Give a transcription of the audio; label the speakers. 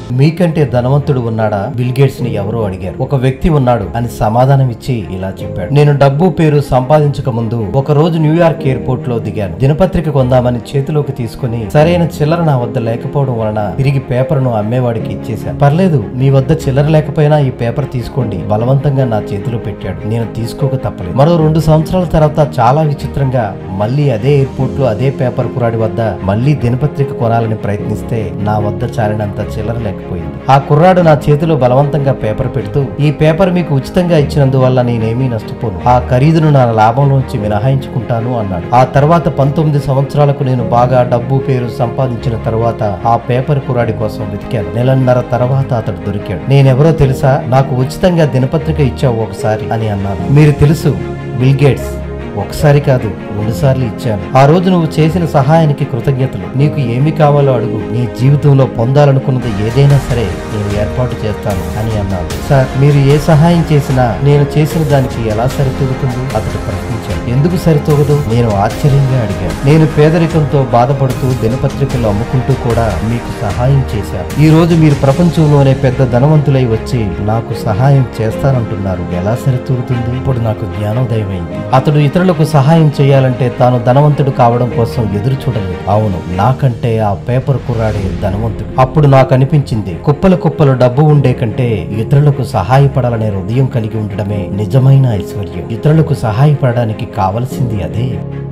Speaker 1: మీకంటే ధనవంతుడు ఉన్నాడా? బిల్ గేట్స్ ని ఎవరో అడిగారు. ఒక వ్యక్తి ఉన్నాడు అని సమాధానం ఇచ్చి ఇలా చెప్పాడు. నేను డబ్బు పేరు సంపాదించక ముందు ఒక రోజు న్యూయార్క్ ఎయిర్పోర్ట్ లో దిగాను. దినపత్రిక కొందామని చేతిలోకి తీసుకుని సరైన చిల్లర నా వద్ద లేకపోవడం వలన తిరిగి పేపర్ను అమ్మేవాడికి ఇచ్చేశాను. పర్లేదు, మీ వద్ద చిల్లర లేకపోయినా ఈ పేపర్ తీసుకోండి బలవంతంగా నా చేతిలో పెట్టాడు. నేను తీసుకోక తప్పలేదు. మరో 2 సంవత్సరాల తర్వాత చాలా విచిత్రంగా మళ్ళీ అదే ఎయిర్పోర్ట్ లో అదే పేపర్ కురాడి వద్ద మళ్ళీ దినపత్రిక కొనాలని ప్రయత్నిస్తే నా వద్ద చాలినంత చిల్లర లేకపోయింది. ఆ కుర్రాడు నా చేతిలో బలవంతంగా పేపర్ పెడుతూ, ఈ పేపర్ మీకు ఉచితంగా ఇచ్చినందువల్ల నేనేమీ నష్టపోను, ఆ ఖరీదును నా లాభంలోంచి మినహాయించుకుంటాను అన్నాడు. ఆ తర్వాత 19 సంవత్సరాలకు నేను బాగా డబ్బు పేరు సంపాదించిన తర్వాత ఆ పేపర్ కుర్రాడి కోసం వెతికాను. నెలన్నర తర్వాత అతడు దొరికాడు. నేనెవరో తెలుసా? నాకు ఉచితంగా దినపత్రిక ఇచ్చావు ఒకసారి అని అన్నాను. మీరు తెలుసు బిల్ గేట్స్, ఒకసారి కాదు 2 సార్లు ఇచ్చాను. ఆ రోజు నువ్వు చేసిన సహాయానికి కృతజ్ఞతలు. నీకు ఏమి కావాలో అడుగు, నీ జీవితంలో పొందాలనుకున్నది ఏదైనా సరే నేను ఏర్పాటు చేస్తాను అని అన్నాను. సార్, మీరు ఏ సహాయం చేసినా నేను చేసిన దానికి ఎలా సరితూగుతుంది? అతడు ప్రశ్నించాడు. ఎందుకు సరితూగదు? నేను ఆశ్చర్యంగా అడిగాను. నేను పేదరికంతో బాధపడుతూ దినపత్రికలు అమ్ముకుంటూ కూడా మీకు సహాయం చేశాను. ఈ రోజు మీరు ప్రపంచంలోనే పెద్ద ధనవంతులై వచ్చి నాకు సహాయం చేస్తానంటున్నారు, ఎలా సరితూగుతుంది? ఇప్పుడు నాకు జ్ఞానోదయమైంది. అతడు ఇతరులకు సహాయం చేయాలంటే తాను ధనవంతుడు కావడం కోసం ఎదురు చూడలేదు. అవును, నాకంటే ఆ పేపర్ కుర్రాడే ధనవంతుడు. అప్పుడు నాకు అనిపించింది, కుప్పలు కుప్పలు డబ్బు ఉండే కంటే ఇతరులకు సహాయపడాలనే హృదయం కలిగి ఉండడమే నిజమైన ఐశ్వర్యం. ఇతరులకు సహాయపడడానికి కావలసింది అదే.